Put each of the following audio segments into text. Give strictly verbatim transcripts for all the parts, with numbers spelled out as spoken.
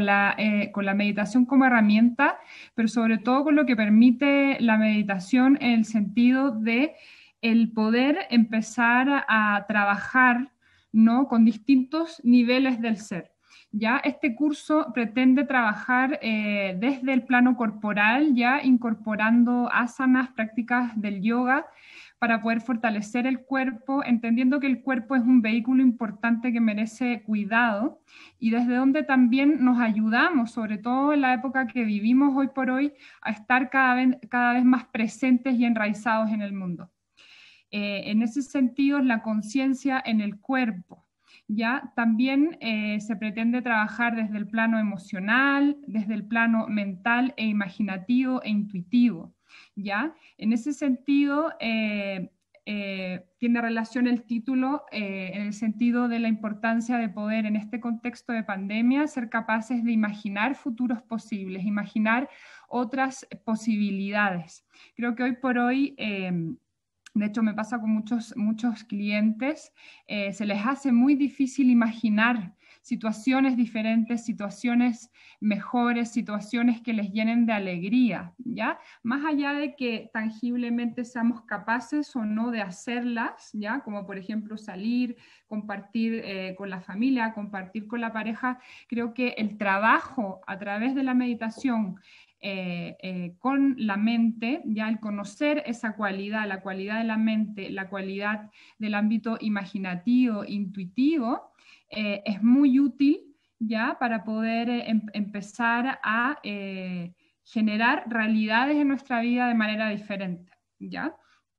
con la, eh, con la meditación como herramienta, pero sobre todo con lo que permite la meditación en el sentido de el poder empezar a, a trabajar, ¿no?, con distintos niveles del ser. Ya este curso pretende trabajar eh, desde el plano corporal, ya incorporando asanas, prácticas del yoga, para poder fortalecer el cuerpo, entendiendo que el cuerpo es un vehículo importante que merece cuidado y desde donde también nos ayudamos, sobre todo en la época que vivimos hoy por hoy, a estar cada vez, cada vez más presentes y enraizados en el mundo. Eh, en ese sentido, es la conciencia en el cuerpo. ¿Ya? También eh, se pretende trabajar desde el plano emocional, desde el plano mental e imaginativo e intuitivo. ¿Ya? En ese sentido, eh, eh, tiene relación el título eh, en el sentido de la importancia de poder, en este contexto de pandemia, ser capaces de imaginar futuros posibles, imaginar otras posibilidades. Creo que hoy por hoy... Eh, de hecho, me pasa con muchos, muchos clientes, eh, se les hace muy difícil imaginar situaciones diferentes, situaciones mejores, situaciones que les llenen de alegría, ¿ya? Más allá de que tangiblemente seamos capaces o no de hacerlas, ¿ya? Como por ejemplo salir, compartir eh, con la familia, compartir con la pareja, creo que el trabajo a través de la meditación, Eh, eh, con la mente, ya el conocer esa cualidad, la cualidad de la mente, la cualidad del ámbito imaginativo, intuitivo, eh, es muy útil ya para poder eh, em empezar a eh, generar realidades en nuestra vida de manera diferente, ¿ya?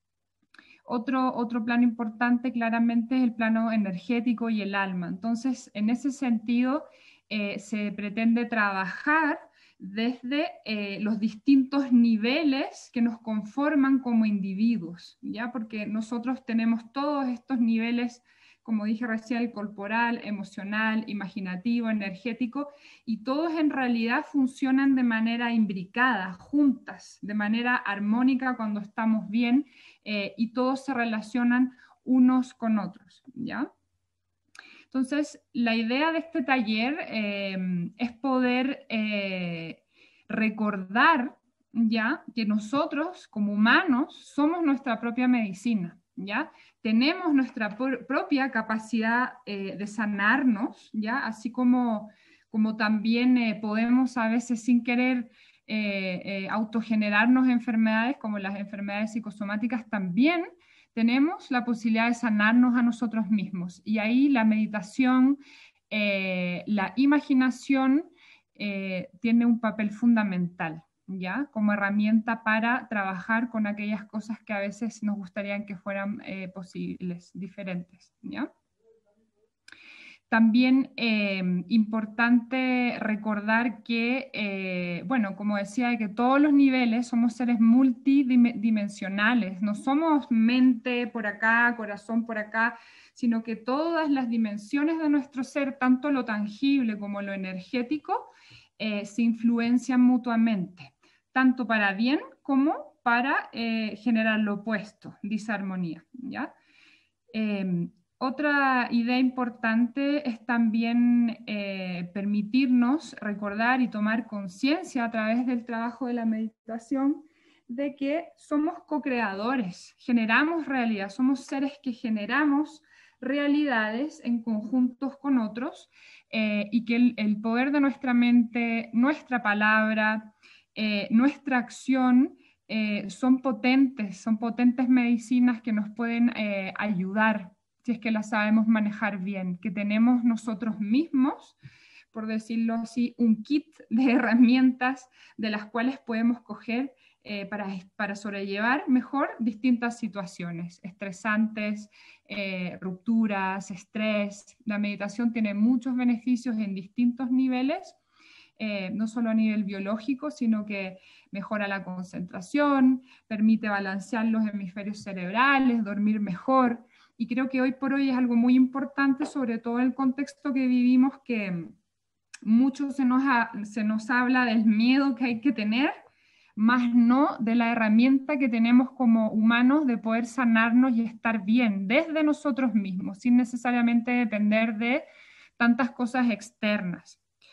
Otro, otro plano importante claramente es el plano energético y el alma. Entonces, en ese sentido, eh, se pretende trabajar desde eh, los distintos niveles que nos conforman como individuos, ¿ya? Porque nosotros tenemos todos estos niveles, como dije recién, corporal, emocional, imaginativo, energético, y todos en realidad funcionan de manera imbricada, juntas, de manera armónica cuando estamos bien, eh, y todos se relacionan unos con otros, ¿ya? Entonces, la idea de este taller eh, es poder eh, recordar, ¿ya?, que nosotros como humanos somos nuestra propia medicina, ¿ya? Tenemos nuestra propia capacidad eh, de sanarnos, ¿ya? Así como, como también eh, podemos a veces sin querer eh, eh, autogenerarnos enfermedades como las enfermedades psicosomáticas, también tenemos la posibilidad de sanarnos a nosotros mismos. Y ahí la meditación, eh, la imaginación eh, tiene un papel fundamental, ¿ya? Como herramienta para trabajar con aquellas cosas que a veces nos gustaría que fueran eh, posibles, diferentes, ¿ya? También eh, importante recordar que, eh, bueno, como decía, que todos los niveles somos seres multidimensionales, no somos mente por acá, corazón por acá, sino que todas las dimensiones de nuestro ser, tanto lo tangible como lo energético, eh, se influencian mutuamente, tanto para bien como para eh, generar lo opuesto, disarmonía, ¿ya? Eh, Otra idea importante es también eh, permitirnos recordar y tomar conciencia a través del trabajo de la meditación de que somos co-creadores, generamos realidad, somos seres que generamos realidades en conjuntos con otros, eh, y que el, el poder de nuestra mente, nuestra palabra, eh, nuestra acción, eh, son potentes, son potentes medicinas que nos pueden eh, ayudar si es que las sabemos manejar bien, que tenemos nosotros mismos, por decirlo así, un kit de herramientas de las cuales podemos coger eh, para, para sobrellevar mejor distintas situaciones estresantes, eh, rupturas, estrés. La meditación tiene muchos beneficios en distintos niveles, eh, no solo a nivel biológico, sino que mejora la concentración, permite balancear los hemisferios cerebrales, dormir mejor, y creo que hoy por hoy es algo muy importante, sobre todo en el contexto que vivimos, que mucho se nos, ha, se nos habla del miedo que hay que tener, más no de la herramienta que tenemos como humanos de poder sanarnos y estar bien desde nosotros mismos, sin necesariamente depender de tantas cosas externas.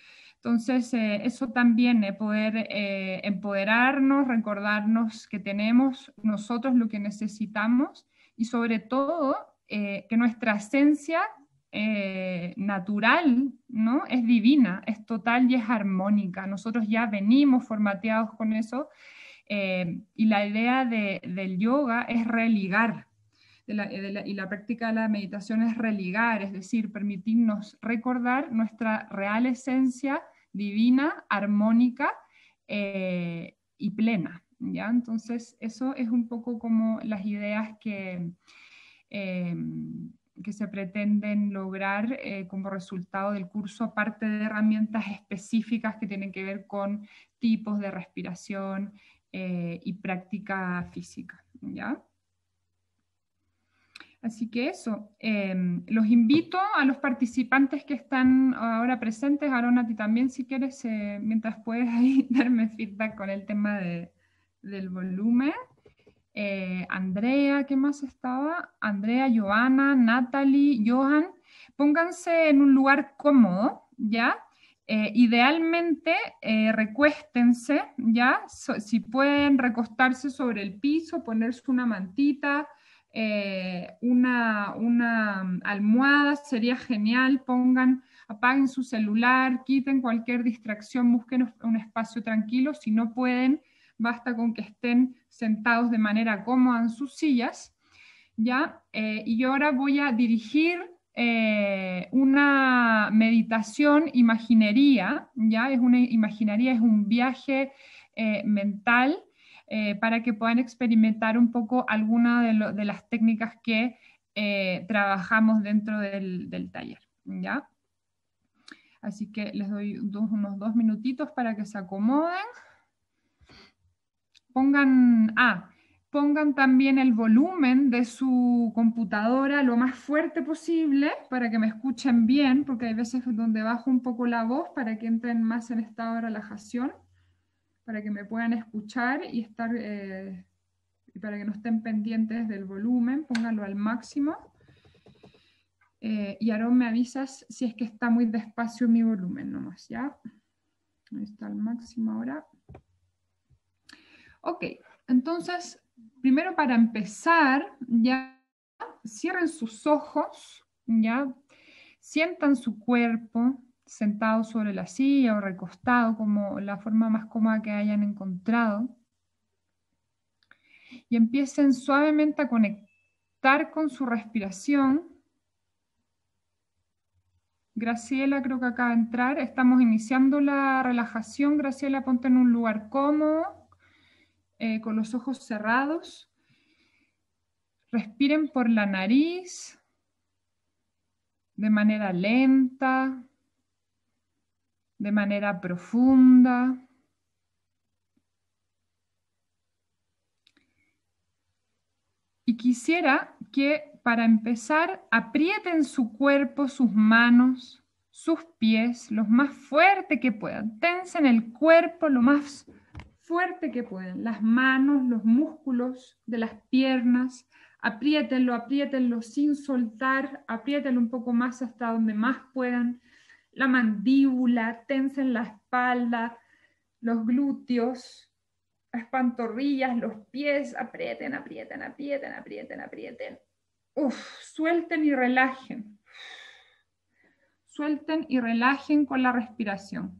Entonces, eh, eso también, eh, poder eh, empoderarnos, recordarnos que tenemos nosotros lo que necesitamos y sobre todo eh, que nuestra esencia eh, natural, ¿no? Es divina, es total y es armónica. Nosotros ya venimos formateados con eso, eh, y la idea de, del yoga es religar. De la, de la, y la práctica de la meditación es religar, es decir, permitirnos recordar nuestra real esencia divina, armónica eh, y plena, ¿ya? Entonces, eso es un poco como las ideas que, eh, que se pretenden lograr eh, como resultado del curso, aparte de herramientas específicas que tienen que ver con tipos de respiración eh, y práctica física, ¿ya? Así que eso, eh, los invito a los participantes que están ahora presentes, Aaron, a ti también, si quieres, eh, mientras puedes ahí darme feedback con el tema de, del volumen. Eh, Andrea, ¿qué más estaba? Andrea, Joana, Natalie, Johan, pónganse en un lugar cómodo, ¿ya? Eh, idealmente eh, recuéstense, ¿ya? So, si pueden recostarse sobre el piso, ponerse una mantita, eh, una, una almohada, sería genial. Pongan, apaguen su celular, quiten cualquier distracción, busquen un espacio tranquilo. Si no pueden, basta con que estén sentados de manera cómoda en sus sillas, ¿ya? Eh, y yo ahora voy a dirigir eh, una meditación imaginería, ¿ya? Es una imaginería, es un viaje eh, mental eh, para que puedan experimentar un poco alguna de, lo, de las técnicas que eh, trabajamos dentro del, del taller, ¿ya? Así que les doy dos, unos dos minutitos para que se acomoden. Pongan, ah, pongan también el volumen de su computadora lo más fuerte posible para que me escuchen bien, porque hay veces donde bajo un poco la voz para que entren más en estado de relajación, para que me puedan escuchar y estar, eh, y para que no estén pendientes del volumen, pónganlo al máximo. Eh, y Aarón, me avisas si es que está muy despacio mi volumen nomás, ¿ya? Ahí está al máximo ahora. Ok, entonces, primero para empezar, ya cierren sus ojos, ya sientan su cuerpo sentado sobre la silla o recostado, como la forma más cómoda que hayan encontrado, y empiecen suavemente a conectar con su respiración. Graciela creo que acaba de entrar, estamos iniciando la relajación. Graciela, ponte en un lugar cómodo, eh, con los ojos cerrados. Respiren por la nariz de manera lenta, de manera profunda. Y quisiera que para empezar aprieten su cuerpo, sus manos, sus pies, lo más fuerte que puedan. Tensen el cuerpo lo más fuerte que puedan. Las manos, los músculos de las piernas, apriétenlo, apriétenlo sin soltar, apriétenlo un poco más hasta donde más puedan. La mandíbula, tensen la espalda, los glúteos, las pantorrillas, los pies, aprieten, aprieten, aprieten, aprieten, aprieten. Uf, suelten y relajen. Suelten y relajen con la respiración.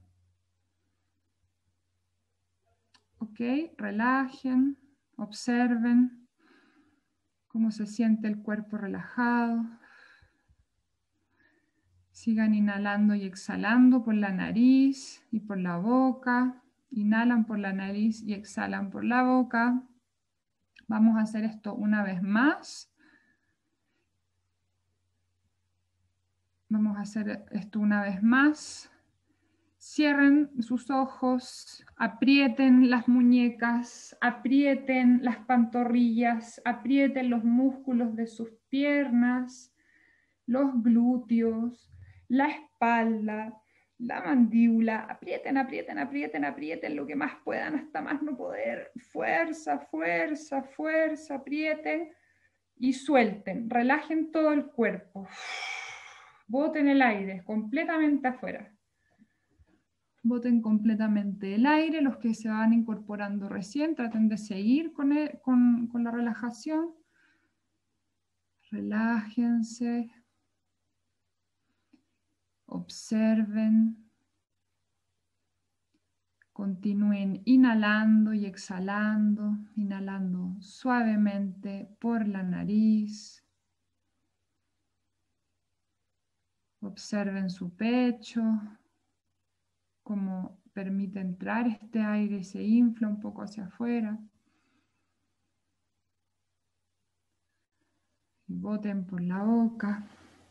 Ok, relajen, observen cómo se siente el cuerpo relajado. Sigan inhalando y exhalando por la nariz y por la boca. Inhalan por la nariz y exhalan por la boca. Vamos a hacer esto una vez más. Vamos a hacer esto una vez más. Cierren sus ojos, aprieten las muñecas, aprieten las pantorrillas, aprieten los músculos de sus piernas, los glúteos, la espalda, la mandíbula. Aprieten, aprieten, aprieten, aprieten lo que más puedan hasta más no poder. Fuerza, fuerza, fuerza, aprieten y suelten. Relajen todo el cuerpo. Boten el aire completamente afuera. Boten completamente el aire. Los que se van incorporando recién, traten de seguir con, el- con, con la relajación. Relájense. Observen. Continúen inhalando y exhalando, inhalando suavemente por la nariz. Observen su pecho, cómo permite entrar este aire y se infla un poco hacia afuera. Y boten por la boca.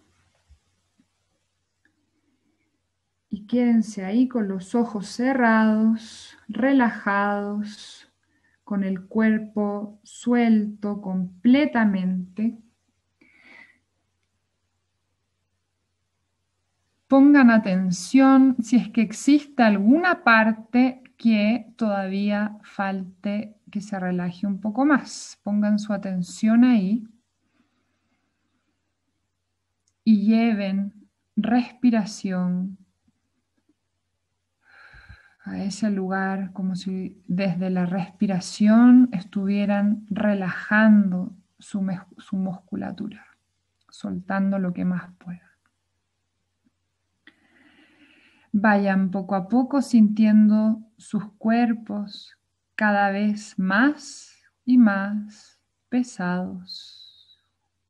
Y quédense ahí con los ojos cerrados, relajados, con el cuerpo suelto completamente. Pongan atención si es que existe alguna parte que todavía falte que se relaje un poco más. Pongan su atención ahí y lleven respiración a ese lugar como si desde la respiración estuvieran relajando su, su musculatura, soltando lo que más puedan. Vayan poco a poco sintiendo sus cuerpos cada vez más y más pesados.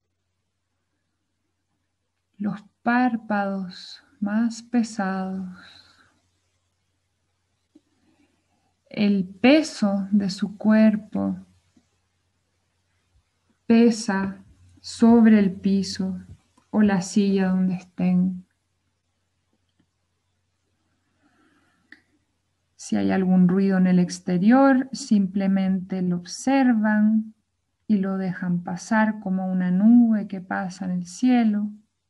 Los párpados más pesados. El peso de su cuerpo pesa sobre el piso o la silla donde estén. Si hay algún ruido en el exterior, simplemente lo observan y lo dejan pasar como una nube que pasa en el cielo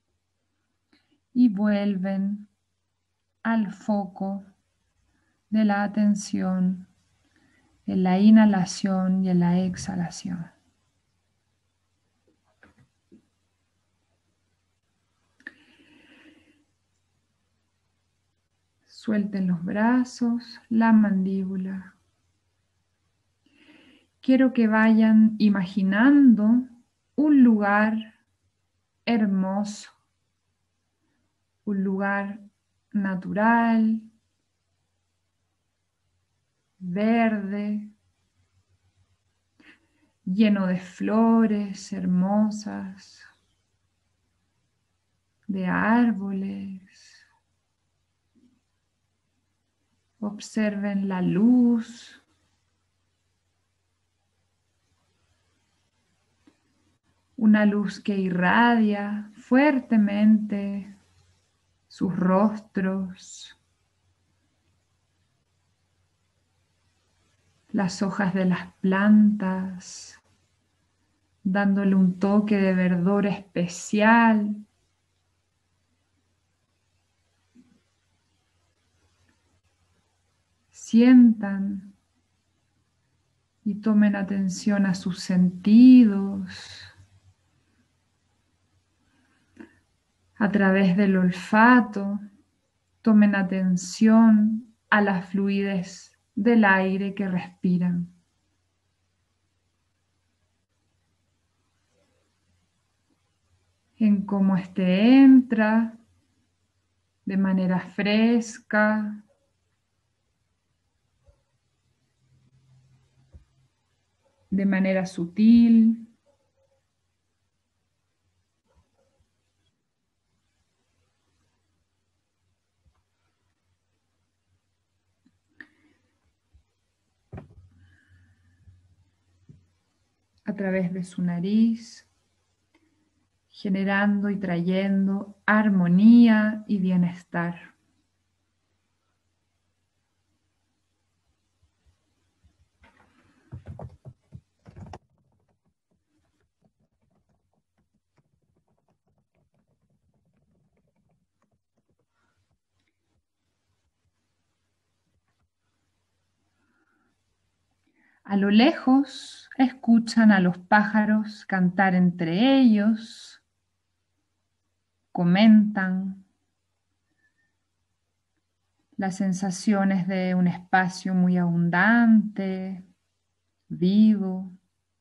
y vuelven al foco de la atención en la inhalación y en la exhalación. Suelten los brazos, la mandíbula. Quiero que vayan imaginando un lugar hermoso, un lugar natural, verde, lleno de flores hermosas, de árboles. Observen la luz. Una luz que irradia fuertemente sus rostros, las hojas de las plantas, dándole un toque de verdor especial. Sientan y tomen atención a sus sentidos, a través del olfato. Tomen atención a la fluidez del aire que respiran. En cómo éste entra de manera fresca, de manera sutil. A través de su nariz, generando y trayendo armonía y bienestar. A lo lejos escuchan a los pájaros cantar entre ellos, comentan. Las sensaciones de un espacio muy abundante, vivo.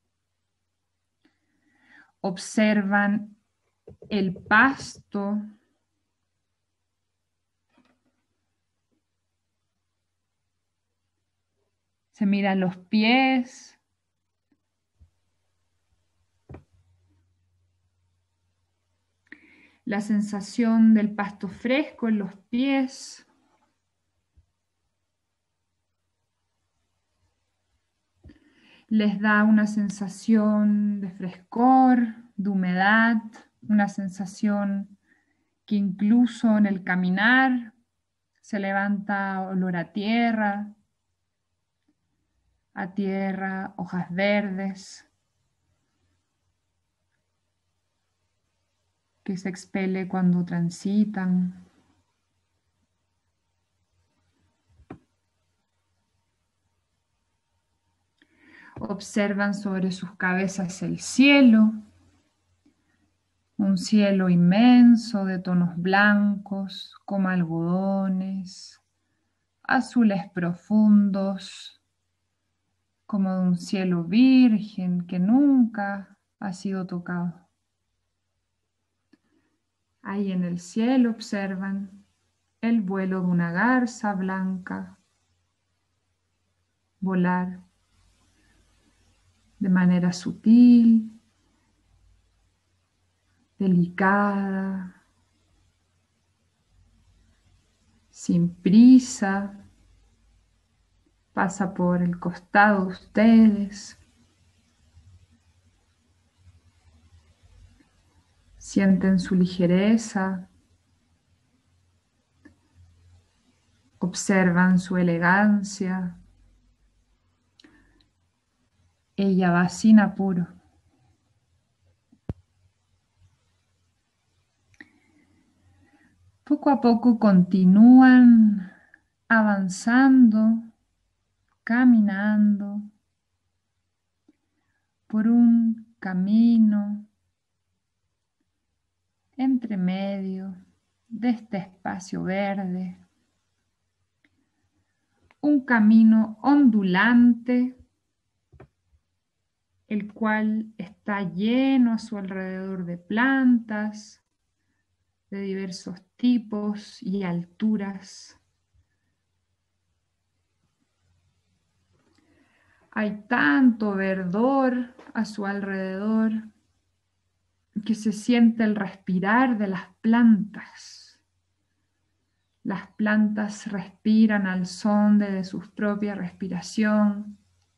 Observan el pasto. Se miran los pies. La sensación del pasto fresco en los pies. Les da una sensación de frescor, de humedad, una sensación que incluso en el caminar se levanta olor a tierra, a tierra, hojas verdes, que se expele cuando transitan. Observan sobre sus cabezas el cielo, un cielo inmenso de tonos blancos como algodones, azules profundos, como de un cielo virgen que nunca ha sido tocado. Ahí en el cielo observan el vuelo de una garza blanca volar de manera sutil, delicada, sin prisa, pasa por el costado de ustedes. Sienten su ligereza, observan su elegancia. Ella va sin apuro. Poco a poco continúan avanzando, caminando por un camino entre medio de este espacio verde, un camino ondulante, el cual está lleno a su alrededor de plantas de diversos tipos y alturas. Hay tanto verdor a su alrededor que se siente el respirar de las plantas. Las plantas respiran al son de su propia respiración.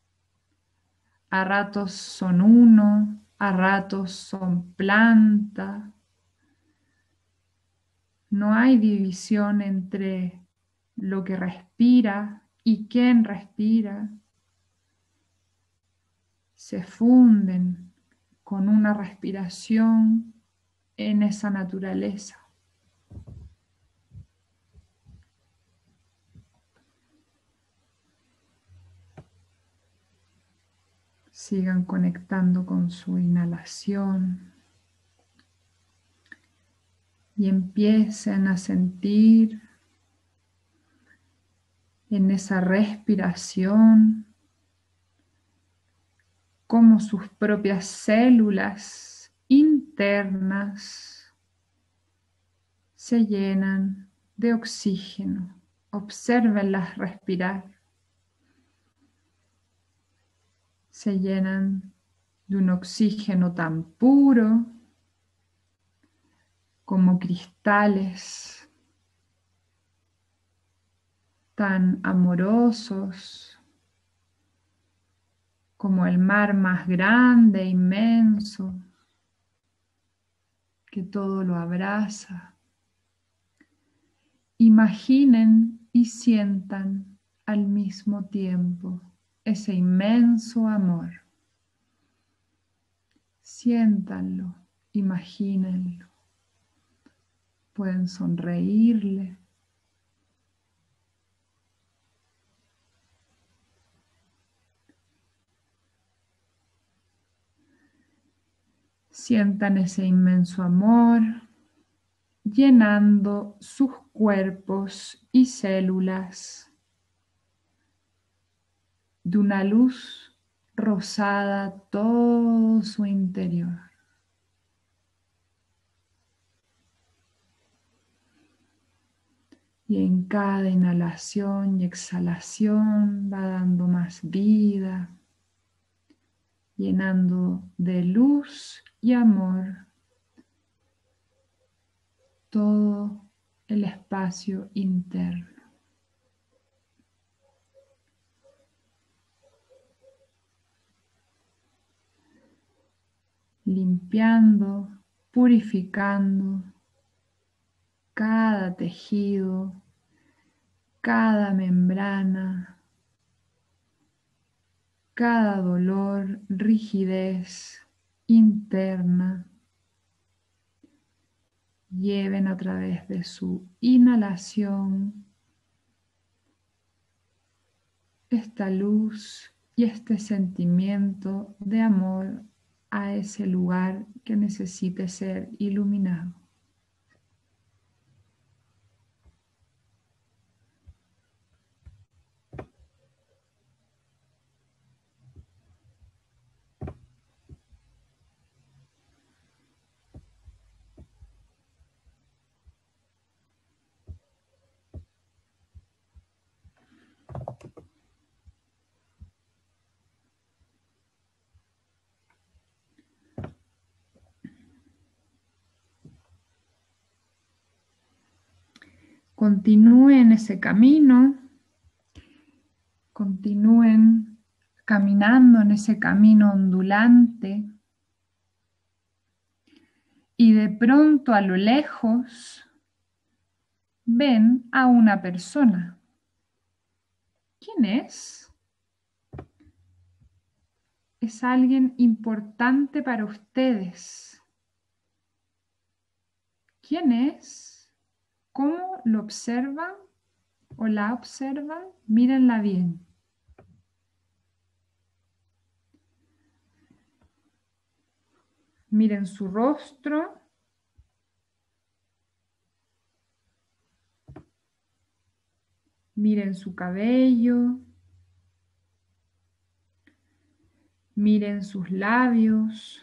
A ratos son uno, a ratos son planta. No hay división entre lo que respira y quién respira. Se funden con una respiración en esa naturaleza. Sigan conectando con su inhalación y empiecen a sentir en esa respiración cómo sus propias células internas se llenan de oxígeno. Obsérvenlas respirar. Se llenan de un oxígeno tan puro como cristales, tan amorosos como el mar más grande e inmenso que todo lo abraza. Imaginen y sientan al mismo tiempo ese inmenso amor. Siéntanlo, imagínenlo. Pueden sonreírle. Sientan ese inmenso amor llenando sus cuerpos y células de una luz rosada todo su interior. Y en cada inhalación y exhalación va dando más vida, llenando de luz y amor todo el espacio interno. Limpiando, purificando cada tejido, cada membrana, cada dolor, rigidez interna. Lleven a través de su inhalación esta luz y este sentimiento de amor a ese lugar que necesite ser iluminado. Continúen ese camino, continúen caminando en ese camino ondulante y de pronto a lo lejos ven a una persona. ¿Quién es? Es alguien importante para ustedes. ¿Quién es? ¿Cómo lo observan o la observan? Mírenla bien. Miren su rostro. Miren su cabello. Miren sus labios.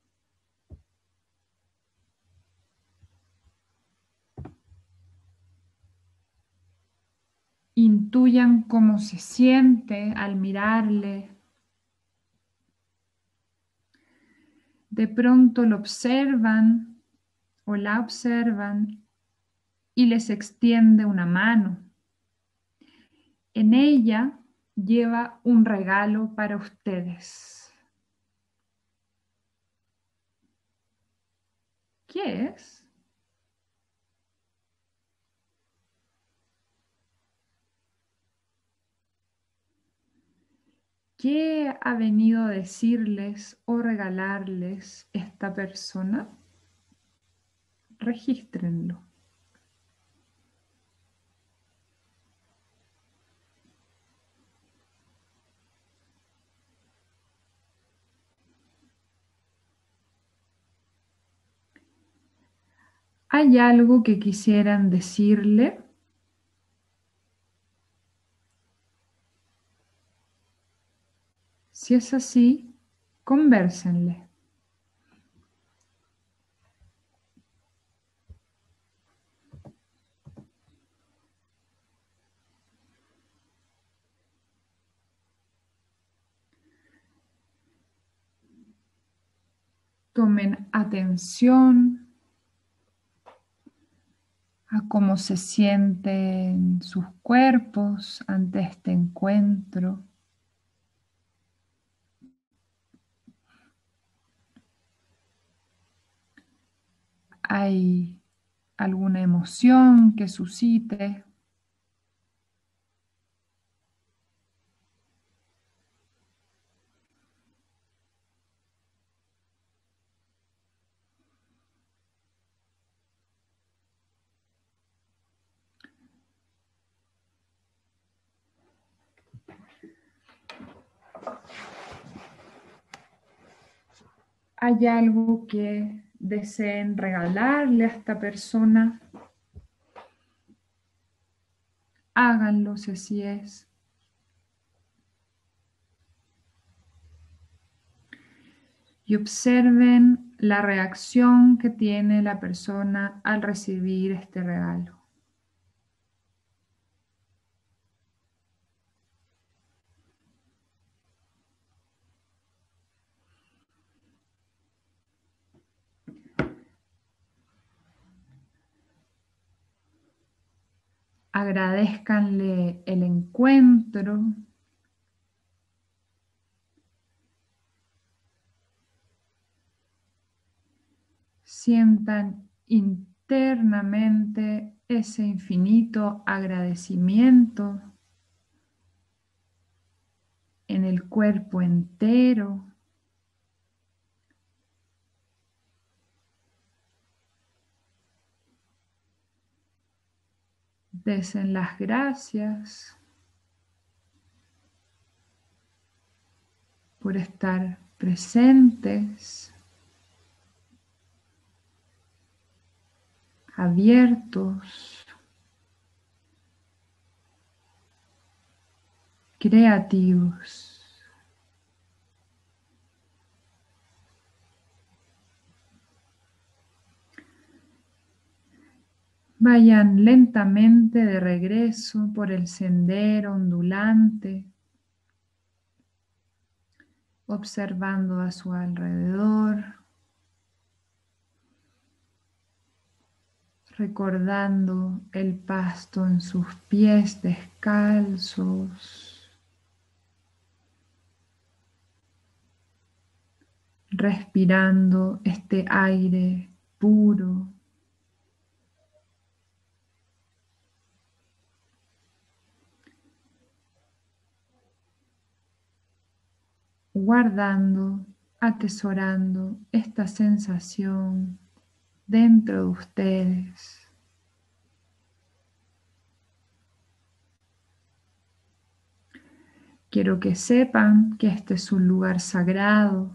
Intuyan cómo se siente al mirarle. De pronto lo observan o la observan y les extiende una mano. En ella lleva un regalo para ustedes. ¿Qué es? ¿Qué ha venido a decirles o regalarles esta persona? Regístrenlo. ¿Hay algo que quisieran decirle? Si es así, convérsenle. Tomen atención a cómo se sienten sus cuerpos ante este encuentro. ¿Hay alguna emoción que suscite? ¿Hay algo que deseen regalarle a esta persona, háganlo si así es. Y observen la reacción que tiene la persona al recibir este regalo. Agradezcanle el encuentro. Sientan internamente ese infinito agradecimiento en el cuerpo entero. Desen las gracias por estar presentes, abiertos, creativos. Vayan lentamente de regreso por el sendero ondulante, observando a su alrededor, recordando el pasto en sus pies descalzos, respirando este aire puro. Guardando, atesorando esta sensación dentro de ustedes. Quiero que sepan que este es un lugar sagrado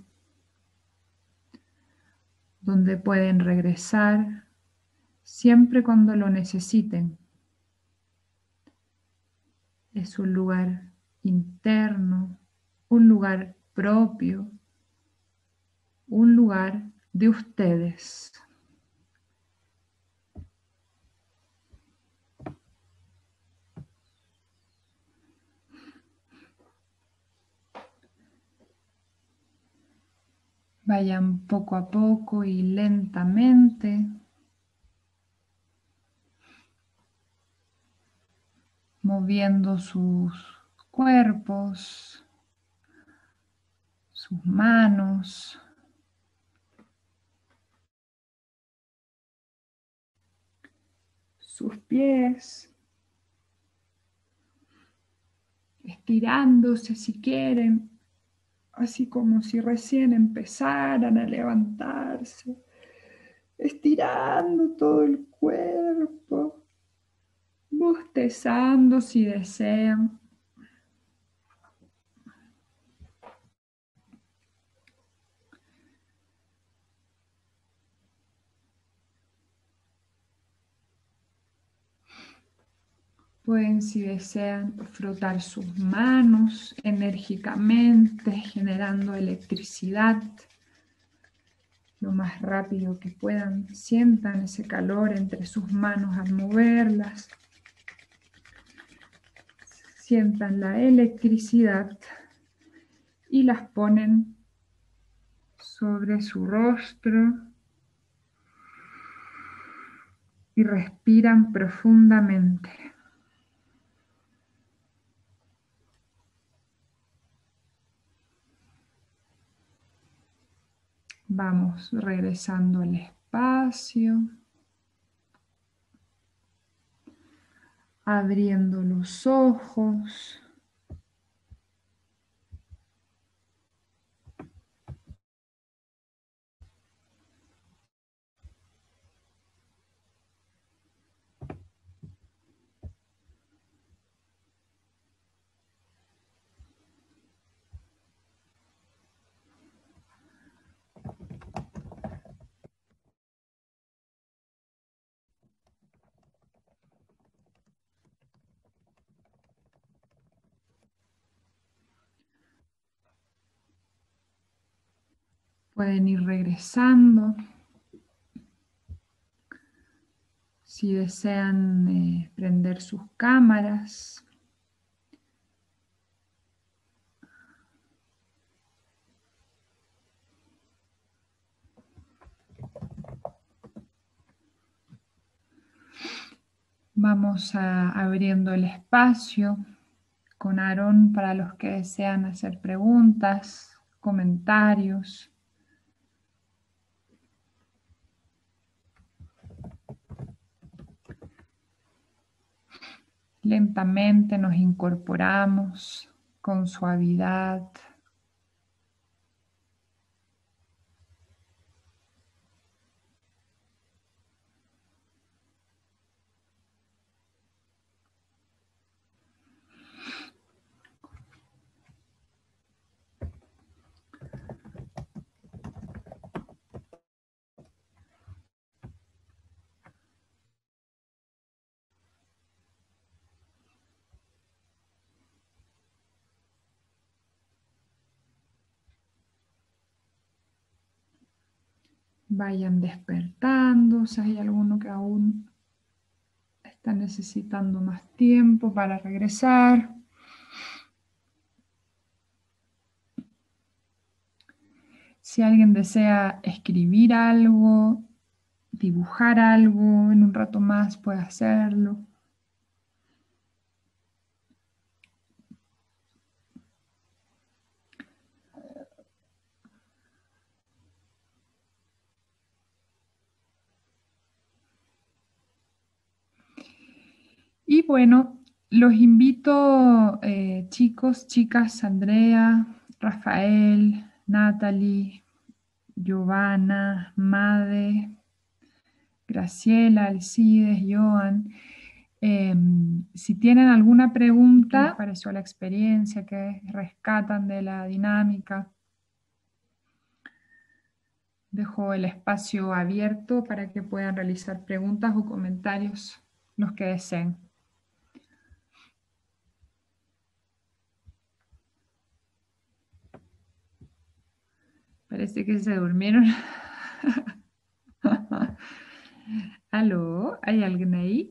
donde pueden regresar siempre cuando lo necesiten. Es un lugar interno, un lugar propio, un lugar de ustedes. Vayan poco a poco y lentamente moviendo sus cuerpos, sus manos, sus pies, estirándose si quieren, así como si recién empezaran a levantarse, estirando todo el cuerpo, bostezando si desean. Pueden, si desean, frotar sus manos enérgicamente, generando electricidad lo más rápido que puedan. Sientan ese calor entre sus manos al moverlas. Sientan la electricidad y las ponen sobre su rostro y respiran profundamente. Vamos regresando al espacio, abriendo los ojos. Pueden ir regresando. Si desean eh, prender sus cámaras. Vamos a, abriendo el espacio con Aarón para los que desean hacer preguntas, comentarios. Lentamente nos incorporamos con suavidad. Vayan despertando, si hay alguno que aún está necesitando más tiempo para regresar. Si alguien desea escribir algo, dibujar algo, en un rato más puede hacerlo. Y bueno, los invito, eh, chicos, chicas, Andrea, Rafael, Natalie, Giovanna, Made, Graciela, Alcides, Joan. Eh, si tienen alguna pregunta, ¿qué les pareció la experiencia? ¿Qué rescatan de la dinámica? Dejo el espacio abierto para que puedan realizar preguntas o comentarios los que deseen. Parece que se durmieron. ¿Aló? ¿Hay alguien ahí?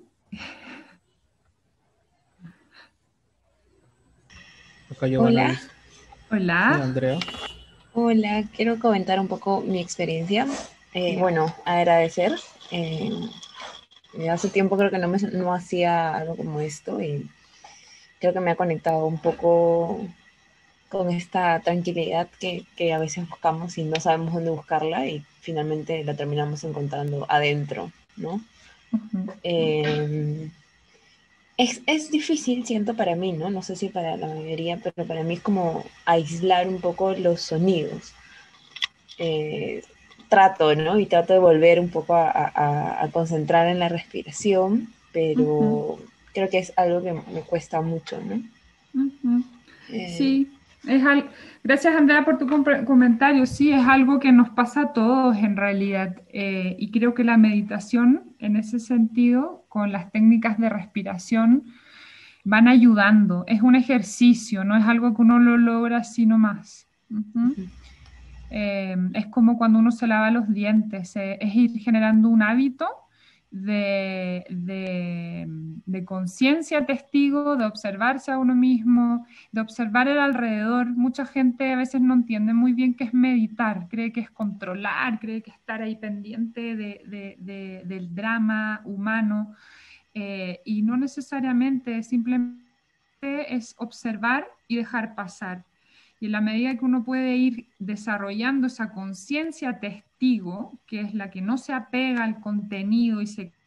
Acá Giovanna dice. Hola. Sí, Andrea. Hola, quiero comentar un poco mi experiencia. Eh, bueno, agradecer. Eh, hace tiempo creo que no, me, no hacía algo como esto y creo que me ha conectado un poco con esta tranquilidad que, que a veces buscamos y no sabemos dónde buscarla y finalmente la terminamos encontrando adentro, ¿no? Uh-huh. eh, es, es difícil, siento, para mí, ¿no? No sé si para la mayoría, pero para mí es como aislar un poco los sonidos. Eh, trato, ¿no? Y trato de volver un poco a, a, a concentrar en la respiración, pero uh-huh. creo que es algo que me cuesta mucho, ¿no? Uh-huh. Eh, sí, es al... gracias Andrea por tu com comentario. Sí, es algo que nos pasa a todos en realidad. Eh, y creo que la meditación, en ese sentido, con las técnicas de respiración, van ayudando. Es un ejercicio, no es algo que uno lo logra así nomás. Uh-huh. Uh-huh. Eh, es como cuando uno se lava los dientes, eh, es ir generando un hábito de, de, de conciencia testigo, de observarse a uno mismo, de observar el alrededor. Mucha gente a veces no entiende muy bien qué es meditar, cree que es controlar, cree que es estar ahí pendiente de, de, de, del drama humano, eh, y no necesariamente, simplemente es observar y dejar pasar. Y en la medida que uno puede ir desarrollando esa conciencia testigo, que es la que no se apega al contenido y se,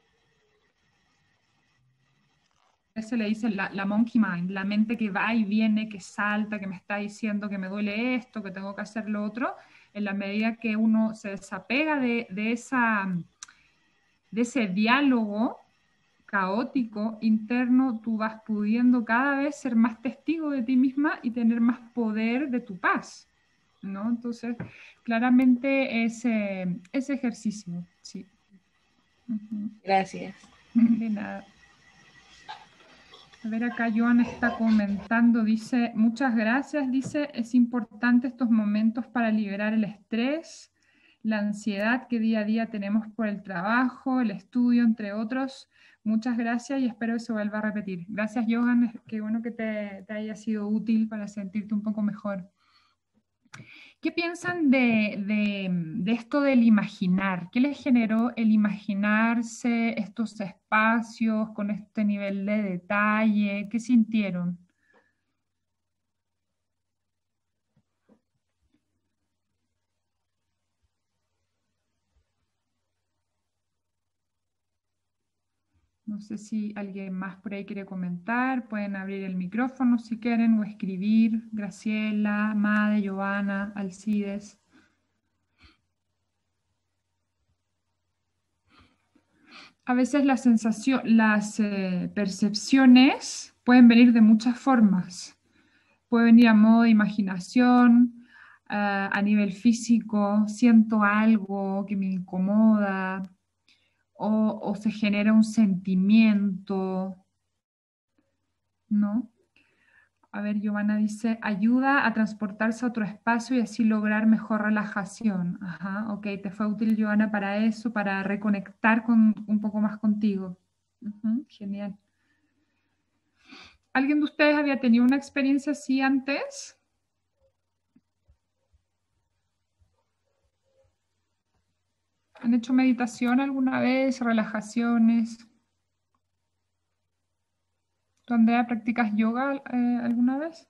se le dice la, la monkey mind, la mente que va y viene, que salta, que me está diciendo que me duele esto, que tengo que hacer lo otro, en la medida que uno se desapega de, de, esa, de ese diálogo caótico interno, tú vas pudiendo cada vez ser más testigo de ti misma y tener más poder de tu paz, ¿no? Entonces, claramente ese, ese ejercicio, sí. Uh-huh. Gracias. De nada. A ver, acá Joan está comentando, dice, muchas gracias, dice, es importante estos momentos para liberar el estrés, la ansiedad que día a día tenemos por el trabajo, el estudio, entre otros. Muchas gracias y espero que se vuelva a repetir. Gracias, Johan, qué bueno que te, te haya sido útil para sentirte un poco mejor. ¿Qué piensan de, de, de esto del imaginar? ¿Qué les generó el imaginarse estos espacios con este nivel de detalle? ¿Qué sintieron? No sé si alguien más por ahí quiere comentar. Pueden abrir el micrófono si quieren o escribir. Graciela, Made, Giovanna, Alcides. A veces la sensación, las eh, percepciones pueden venir de muchas formas. Puede venir a modo de imaginación, uh, a nivel físico, siento algo que me incomoda, o, o se genera un sentimiento, ¿no? A ver, Giovanna dice, ayuda a transportarse a otro espacio y así lograr mejor relajación. Ajá, ok, te fue útil, Giovanna, para eso, para reconectar con, un poco más contigo. Uh-huh, genial. ¿Alguien de ustedes había tenido una experiencia así antes? ¿Han hecho meditación alguna vez? ¿Relajaciones? ¿Tú, Andrea, practicas yoga eh, alguna vez?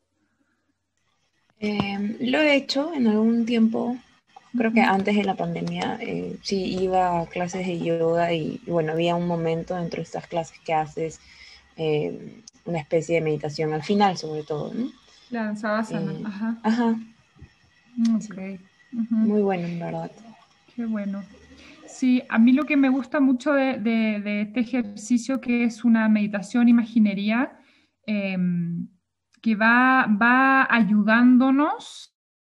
Eh, lo he hecho en algún tiempo, creo que antes de la pandemia, eh, sí iba a clases de yoga y, y bueno, había un momento dentro de estas clases que haces eh, una especie de meditación al final, sobre todo, ¿no? La Savasana, Eh, ajá. Ajá. Ok. Sí. Uh-huh. Muy bueno, en verdad. Qué bueno. Sí, a mí lo que me gusta mucho de, de, de este ejercicio, que es una meditación imaginería, eh, que va, va ayudándonos,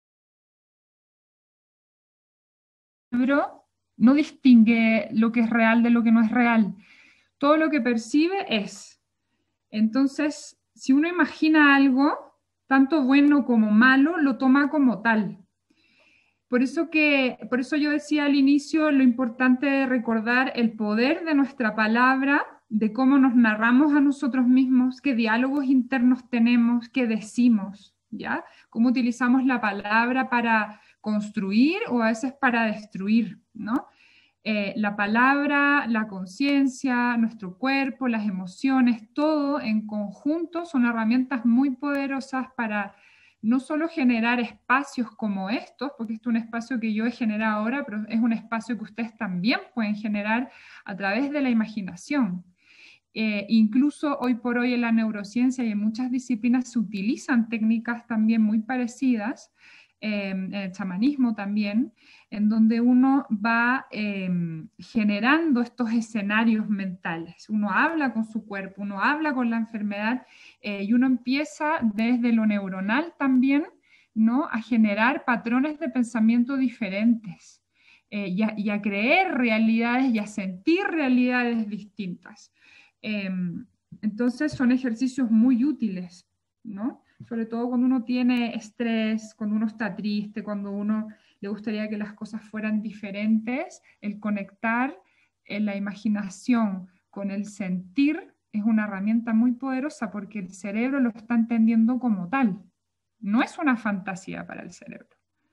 pero no distingue lo que es real de lo que no es real. Todo lo que percibe es. Entonces, si uno imagina algo, tanto bueno como malo, lo toma como tal. Por eso, que, por eso yo decía al inicio lo importante de recordar el poder de nuestra palabra, de cómo nos narramos a nosotros mismos, qué diálogos internos tenemos, qué decimos, ¿ya? Cómo utilizamos la palabra para construir o a veces para destruir, ¿no? Eh, la palabra, la conciencia, nuestro cuerpo, las emociones, todo en conjunto son herramientas muy poderosas para no solo generar espacios como estos, porque esto es un espacio que yo he generado ahora, pero es un espacio que ustedes también pueden generar a través de la imaginación. Eh, incluso hoy por hoy en la neurociencia y en muchas disciplinas se utilizan técnicas también muy parecidas, eh, en el chamanismo también, en donde uno va eh, generando estos escenarios mentales. Uno habla con su cuerpo, uno habla con la enfermedad eh, y uno empieza desde lo neuronal también, ¿no?, a generar patrones de pensamiento diferentes eh, y, a, y a creer realidades y a sentir realidades distintas. Eh, entonces son ejercicios muy útiles, ¿no? Sobre todo cuando uno tiene estrés, cuando uno está triste, cuando uno le gustaría que las cosas fueran diferentes, el conectar en la imaginación con el sentir es una herramienta muy poderosa porque el cerebro lo está entendiendo como tal. No es una fantasía para el cerebro.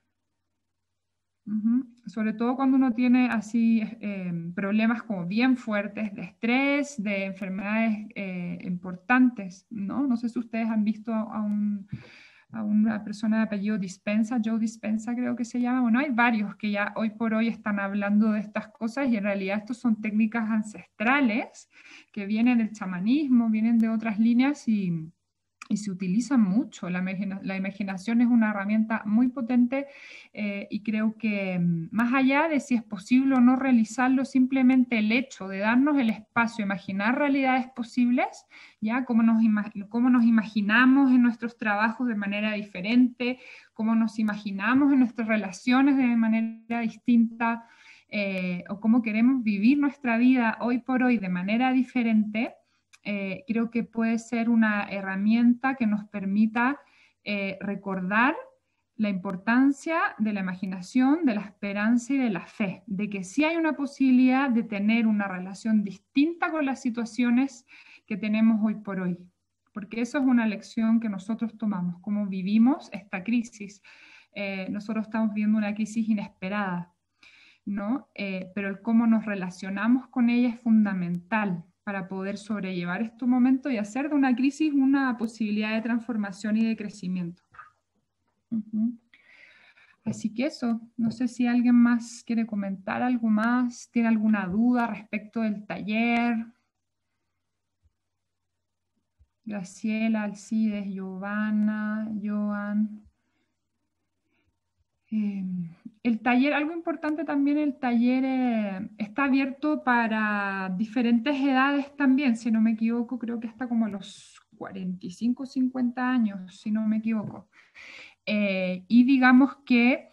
Uh-huh. Sobre todo cuando uno tiene así eh, problemas como bien fuertes de estrés, de enfermedades eh, importantes, ¿no? No sé si ustedes han visto a, un, a una persona de apellido Dispensa, Joe Dispensa creo que se llama. Bueno, hay varios que ya hoy por hoy están hablando de estas cosas y en realidad estos son técnicas ancestrales que vienen del chamanismo, vienen de otras líneas y... y se utilizan mucho. La, imagina la imaginación es una herramienta muy potente eh, y creo que más allá de si es posible o no realizarlo, simplemente el hecho de darnos el espacio, imaginar realidades posibles, ya cómo nos, cómo nos imaginamos en nuestros trabajos de manera diferente, cómo nos imaginamos en nuestras relaciones de manera distinta, eh, o cómo queremos vivir nuestra vida hoy por hoy de manera diferente, eh, creo que puede ser una herramienta que nos permita eh, recordar la importancia de la imaginación, de la esperanza y de la fe, de que sí hay una posibilidad de tener una relación distinta con las situaciones que tenemos hoy por hoy, porque eso es una lección que nosotros tomamos, cómo vivimos esta crisis. Eh, nosotros estamos viviendo una crisis inesperada, ¿no? Eh, pero el cómo nos relacionamos con ella es fundamental para poder sobrellevar estos momentos y hacer de una crisis una posibilidad de transformación y de crecimiento. Uh-huh. Así que eso, no sé si alguien más quiere comentar algo más, tiene alguna duda respecto del taller. Graciela, Alcides, Giovanna, Joan. Eh, el taller, algo importante también, el taller eh, está abierto para diferentes edades también, si no me equivoco, creo que hasta como los cuarenta y cinco, cincuenta años, si no me equivoco. Eh, y digamos que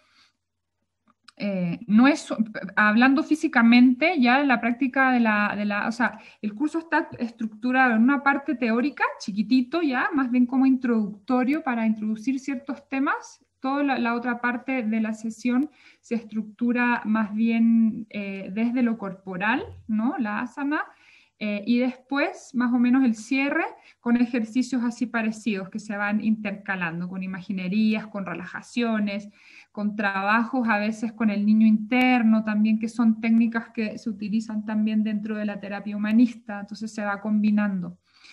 eh, no es, hablando físicamente, ya en la práctica de la, de la, o sea, el curso está estructurado en una parte teórica, chiquitito ya, más bien como introductorio para introducir ciertos temas. Toda la, la otra parte de la sesión se estructura más bien eh, desde lo corporal, ¿no? La asana, eh, y después más o menos el cierre con ejercicios así parecidos que se van intercalando con imaginerías, con relajaciones, con trabajos a veces con el niño interno también, que son técnicas que se utilizan también dentro de la terapia humanista, entonces se va combinando.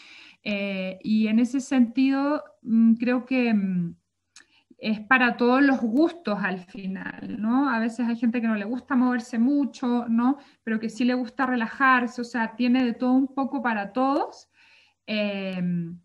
Eh, y en ese sentido, mmm, creo que mmm, es para todos los gustos al final, ¿no? A veces hay gente que no le gusta moverse mucho, ¿no? Pero que sí le gusta relajarse, o sea, tiene de todo un poco para todos. Eh,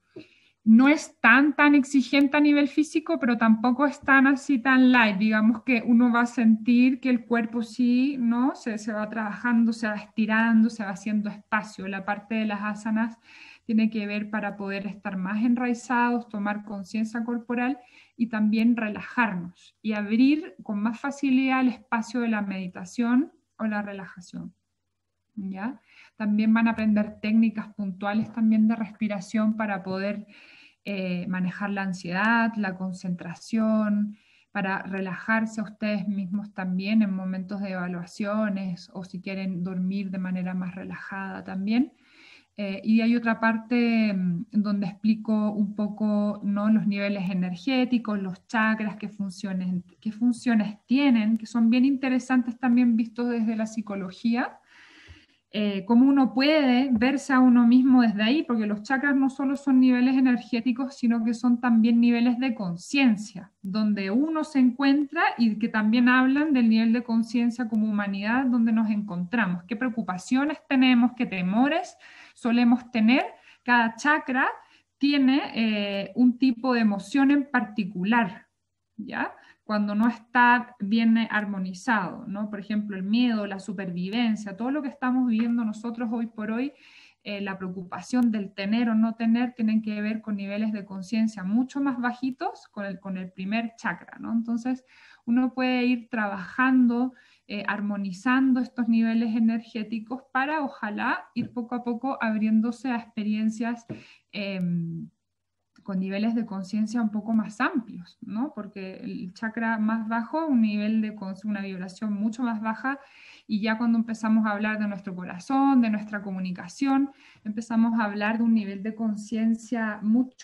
no es tan, tan exigente a nivel físico, pero tampoco es tan así, tan light. Digamos que uno va a sentir que el cuerpo sí, ¿no? Se, se va trabajando, se va estirando, se va haciendo espacio. La parte de las asanas tiene que ver para poder estar más enraizados, tomar conciencia corporal y también relajarnos y abrir con más facilidad el espacio de la meditación o la relajación, ¿ya? También van a aprender técnicas puntuales también de respiración para poder eh, manejar la ansiedad, la concentración, para relajarse a ustedes mismos también en momentos de evaluaciones o si quieren dormir de manera más relajada también. Eh, y hay otra parte mmm, donde explico un poco, ¿no?, los niveles energéticos, los chakras, qué funciones, qué funciones tienen, que son bien interesantes también vistos desde la psicología. Eh, cómo uno puede verse a uno mismo desde ahí, porque los chakras no solo son niveles energéticos, sino que son también niveles de conciencia, donde uno se encuentra y que también hablan del nivel de conciencia como humanidad donde nos encontramos, qué preocupaciones tenemos, qué temores solemos tener. Cada chakra tiene eh, un tipo de emoción en particular, ¿ya? Cuando no está bien armonizado, ¿no? Por ejemplo, el miedo, la supervivencia, todo lo que estamos viviendo nosotros hoy por hoy, eh, la preocupación del tener o no tener, tienen que ver con niveles de conciencia mucho más bajitos con el, con el primer chakra, ¿no? Entonces, uno puede ir trabajando, eh, armonizando estos niveles energéticos para, ojalá, ir poco a poco abriéndose a experiencias eh, con niveles de conciencia un poco más amplios, ¿no? Porque el chakra más bajo, un nivel de una vibración mucho más baja, y ya cuando empezamos a hablar de nuestro corazón, de nuestra comunicación, empezamos a hablar de un nivel de conciencia mucho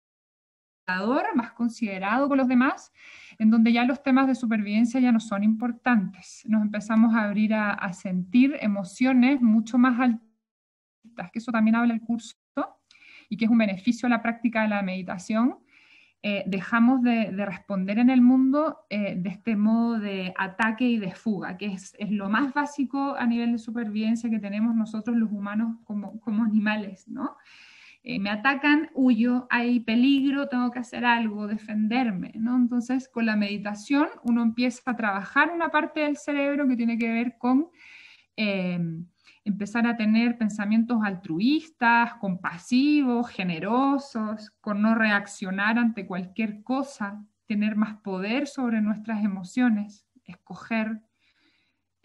más considerado con los demás, en donde ya los temas de supervivencia ya no son importantes. Nos empezamos a abrir a, a sentir emociones mucho más altas, que eso también habla el curso, y que es un beneficio a la práctica de la meditación. Eh, dejamos de, de responder en el mundo eh, de este modo de ataque y de fuga, que es, es lo más básico a nivel de supervivencia que tenemos nosotros los humanos como, como animales, ¿no? Eh, me atacan, huyo, hay peligro, tengo que hacer algo, defenderme, ¿no? Entonces, con la meditación uno empieza a trabajar una parte del cerebro que tiene que ver con eh, empezar a tener pensamientos altruistas, compasivos, generosos, con no reaccionar ante cualquier cosa, tener más poder sobre nuestras emociones, escoger,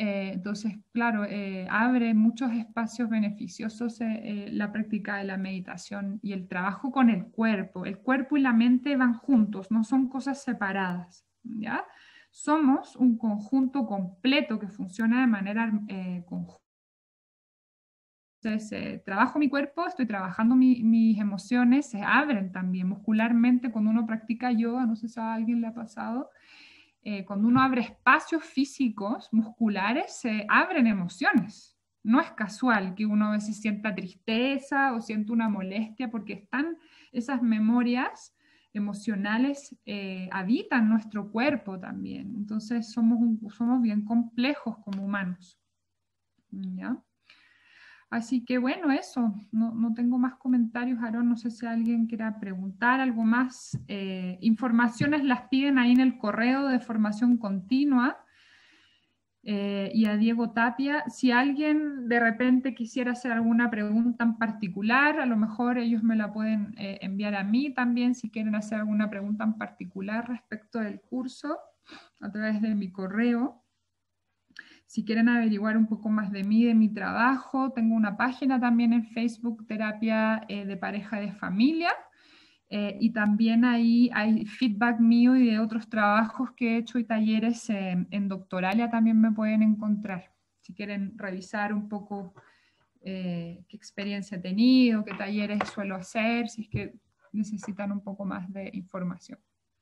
Eh, entonces, claro, eh, abre muchos espacios beneficiosos eh, eh, la práctica de la meditación y el trabajo con el cuerpo. El cuerpo y la mente van juntos, no son cosas separadas, ¿ya? Somos un conjunto completo que funciona de manera eh, conjunta. Entonces, eh, trabajo mi cuerpo, estoy trabajando mi- mis emociones, se abren también muscularmente cuando uno practica yoga, no sé si a alguien le ha pasado, eh, cuando uno abre espacios físicos, musculares, se abren emociones. No es casual que uno a veces sienta tristeza o sienta una molestia porque están esas memorias emocionales, eh, habitan nuestro cuerpo también. Entonces somos, un- somos bien complejos como humanos. ¿Ya? Así que bueno, eso, no, no tengo más comentarios, Aarón, no sé si alguien quiera preguntar algo más. Eh, informaciones las piden ahí en el correo de formación continua. Eh, y a Diego Tapia, si alguien de repente quisiera hacer alguna pregunta en particular, a lo mejor ellos me la pueden eh, enviar a mí también si quieren hacer alguna pregunta en particular respecto del curso a través de mi correo. Si quieren averiguar un poco más de mí, de mi trabajo, tengo una página también en Facebook, Terapia eh, de Pareja de Familia, eh, y también ahí hay feedback mío y de otros trabajos que he hecho y talleres eh, en Doctoralia también me pueden encontrar. Si quieren revisar un poco eh, qué experiencia he tenido, qué talleres suelo hacer, si es que necesitan un poco más de información.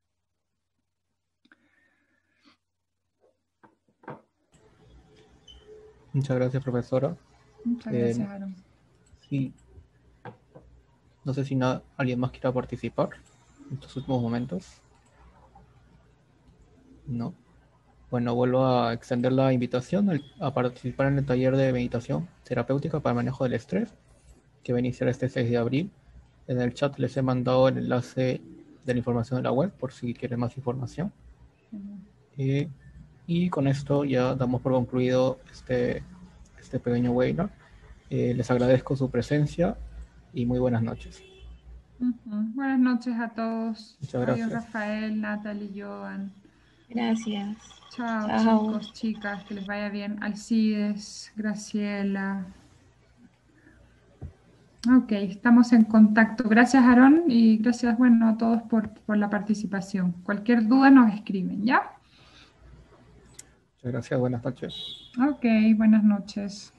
Muchas gracias, profesora. Muchas Eh, gracias, Aaron. sí, no sé si na- alguien más quiera participar en estos últimos momentos. No. Bueno, vuelvo a extender la invitación al- a participar en el taller de meditación terapéutica para el manejo del estrés, que va a iniciar este seis de abril. En el chat les he mandado el enlace de la información de la web por si quieren más información. Uh-huh. Eh, y con esto ya damos por concluido este, este pequeño webinar. Eh, les agradezco su presencia y muy buenas noches. Uh-huh. Buenas noches a todos. Muchas Adiós, gracias. Rafael, Natalie, Joan. Gracias. Chao, Chao. chicos, chicas, que les vaya bien. Alcides, Graciela. Ok, estamos en contacto. Gracias, Aarón, y gracias, bueno, a todos por, por la participación. Cualquier duda nos escriben, ¿ya? Muchas gracias. Buenas noches. Ok, buenas noches.